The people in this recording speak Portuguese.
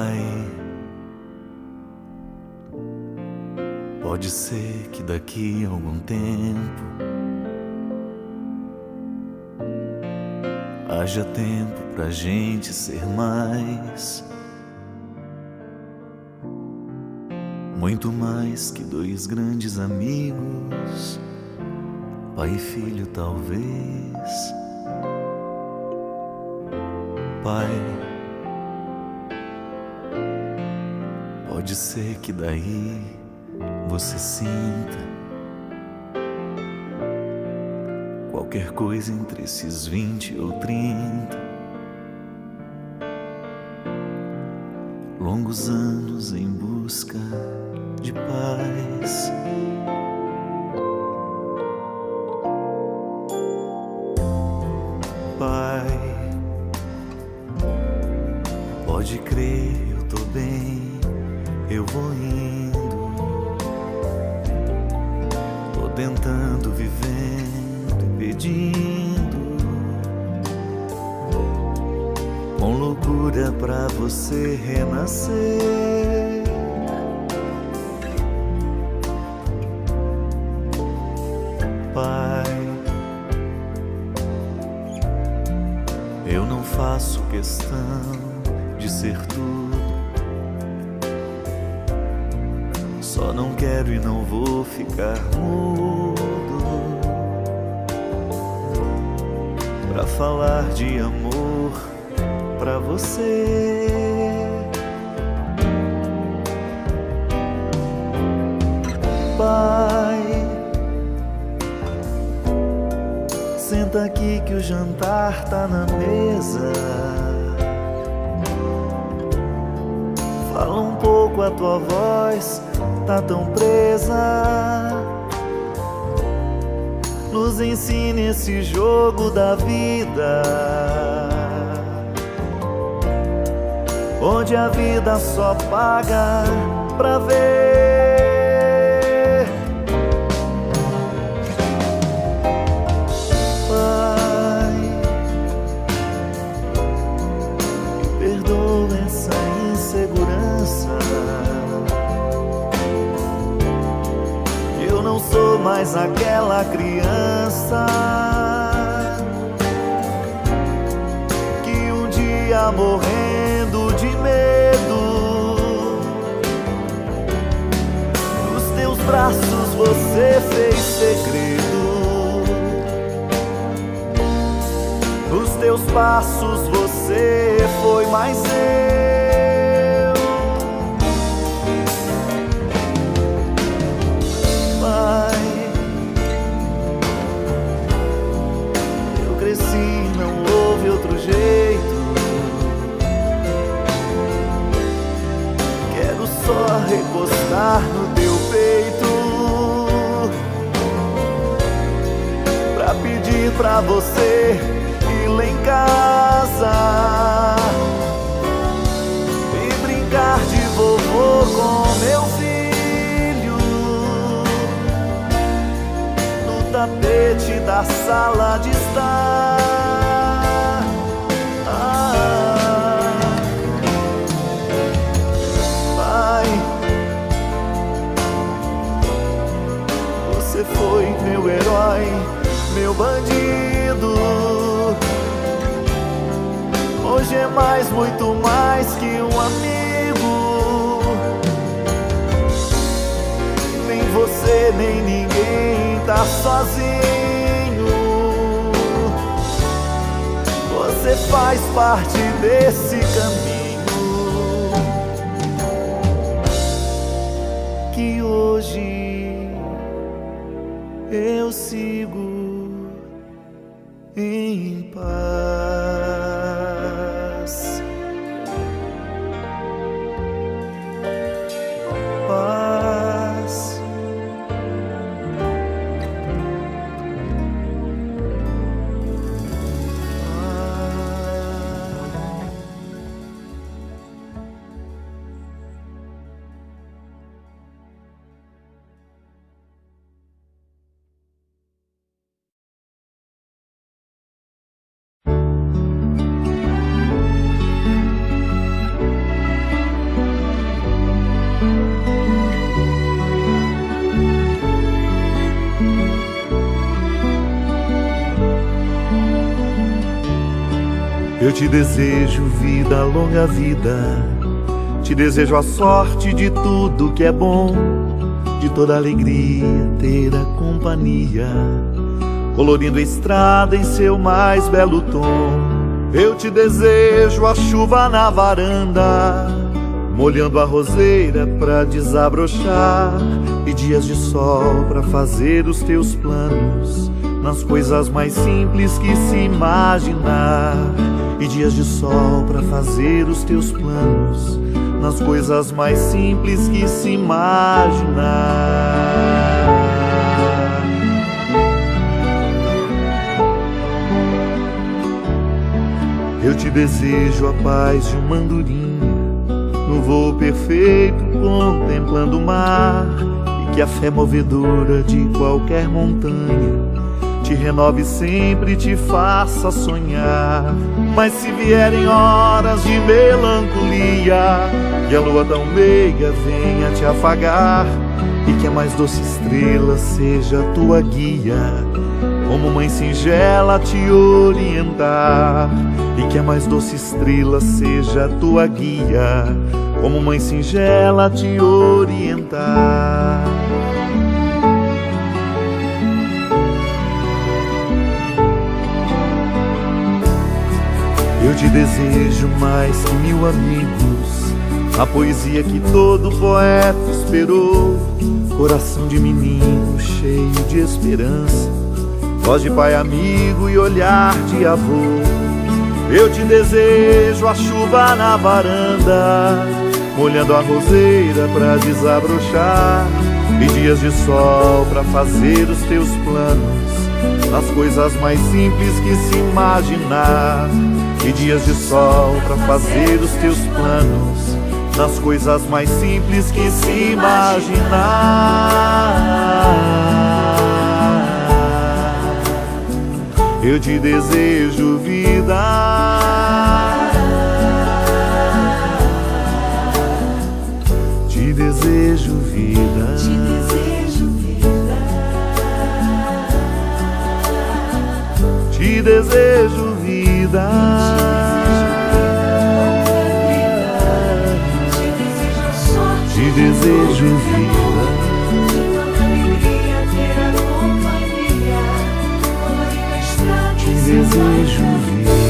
Pai, pode ser que daqui a algum tempo haja tempo pra gente ser mais, muito mais que dois grandes amigos, pai e filho talvez. Pai, pode ser que daí você sinta qualquer coisa entre esses 20 ou 30 longos anos em busca de paz. Pai, pode crer, eu tô bem, eu vou indo, tô tentando, vivendo e pedindo com loucura pra você renascer. Pai, eu não faço questão de ser tudo, só não quero e não vou ficar mudo pra falar de amor pra você. Pai, senta aqui que o jantar tá na mesa. Fala um pouco, a tua voz tá tão presa. Nos ensine esse jogo da vida, onde a vida só paga pra ver. Pai, me perdoa essa insegurança. Eu não sou mais aquela criança que um dia morrendo de medo nos teus braços você fez segredo. Nos teus passos você foi mais eu. Pai, eu cresci, não houve outro jeito. Quero só recostar no teu peito pra pedir pra você ir lá em casa e brincar de vovô com meu filho no tapete da sala de estar. Pai, você foi meu herói, meu bandido. Hoje é mais, muito mais que um amigo. Nem você, nem ninguém tá sozinho. Você faz parte desse caminho que hoje eu sigo em paz. Paz. Eu te desejo vida, longa vida. Te desejo a sorte de tudo que é bom, de toda alegria ter a companhia, colorindo a estrada em seu mais belo tom. Eu te desejo a chuva na varanda, molhando a roseira pra desabrochar, e dias de sol pra fazer os teus planos, nas coisas mais simples que se imaginar. E dias de sol pra fazer os teus planos, nas coisas mais simples que se imaginar. Eu te desejo a paz de uma andorinha, no voo perfeito contemplando o mar, e que a fé movedora de qualquer montanha te renove sempre e te faça sonhar. Mas se vierem horas de melancolia, que a lua tão meiga venha te afagar, e que a mais doce estrela seja a tua guia, como mãe singela te orientar. E que a mais doce estrela seja a tua guia, como mãe singela te orientar. Eu te desejo mais que 1000 amigos, a poesia que todo poeta esperou, coração de menino cheio de esperança, voz de pai amigo e olhar de avô. Eu te desejo a chuva na varanda, molhando a roseira pra desabrochar, e dias de sol pra fazer os teus planos, nas coisas mais simples que se imaginar. E dias de sol pra fazer os teus planos, nas coisas mais simples que se imaginar. Eu te desejo vida, te desejo vida, te desejo vida, te desejo vida. Te desejo vida, de toda alegria ter a companhia, colorindo a estrada te desejo vida.